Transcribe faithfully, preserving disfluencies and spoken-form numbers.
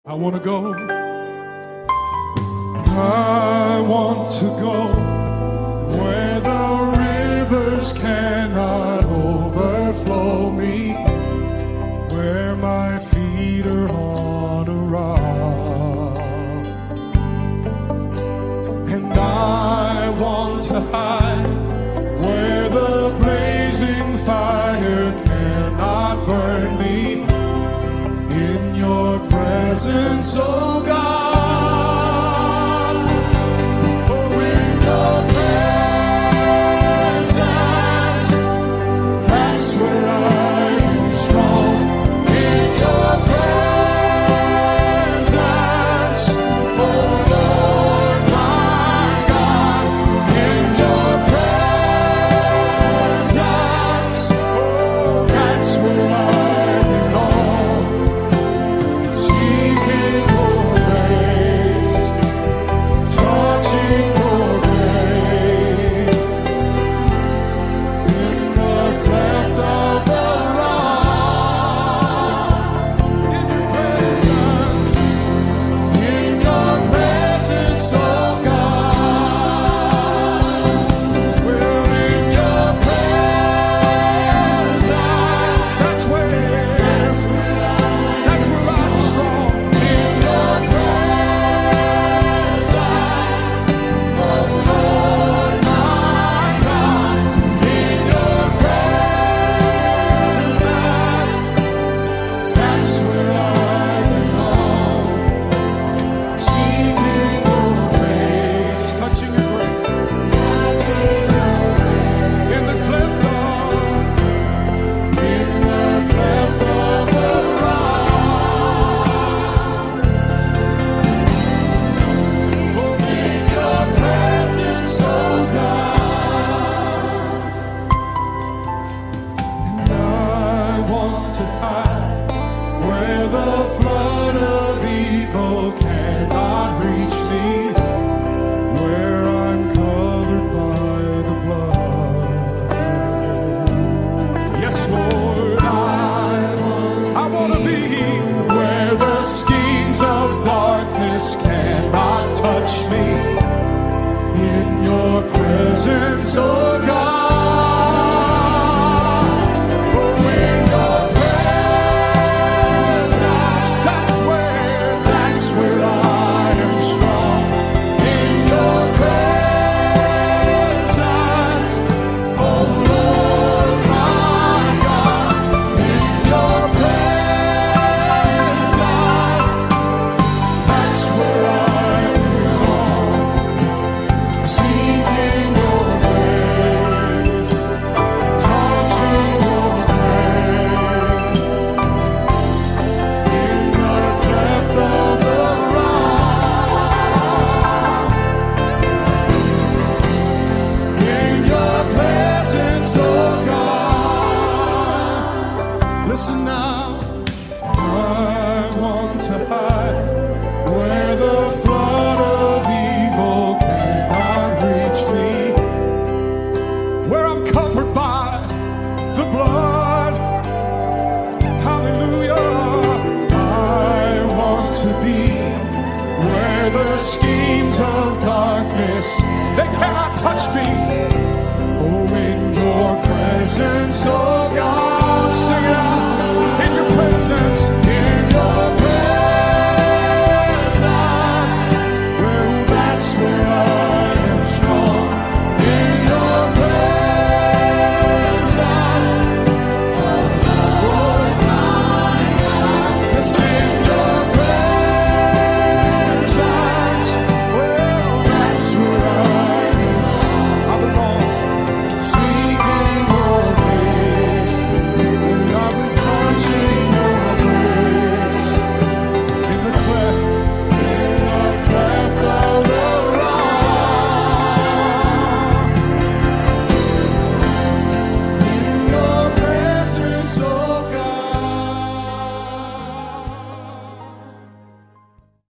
I want to go. I want to go where the rivers cannot overflow me, where my feet are on a rock. And I want to hide where the blazing fire cannot burn me, in your presence, oh God. Oh, in your presence, that's where I am strong. In your presence, oh Lord my God. In your presence, oh, that's where I belong. Seeking your grace, touching your grace, in the cleft of the rock, in your presence, in your presence, oh God. We're in your presence, that's where, that's where I'm strong. In your presence, oh Lord my God. In your presence, that's where I belong. Seeking your grace, touching your grace, in the cleft of, in the cleft of the rock. Oh, in your presence, oh God. And I want to hide where the flood of evil cannot reach me, where I'm covered by the blood. Yes, Lord, I, I want to be where the schemes of darkness cannot touch me, in your presence, oh God. Oh, in your presence, that's where, that's where I am strong. In your presence, oh Lord my God. In your presence, that's where I belong. Seeking your grace, touching your grace, in the cleft of the rock. In your presence, oh God. Listen now. I want to hide where the flood of evil cannot reach me, where I'm covered by the blood. Hallelujah. I want to be where the schemes of darkness, they cannot touch me. Oh, in your presence, oh God.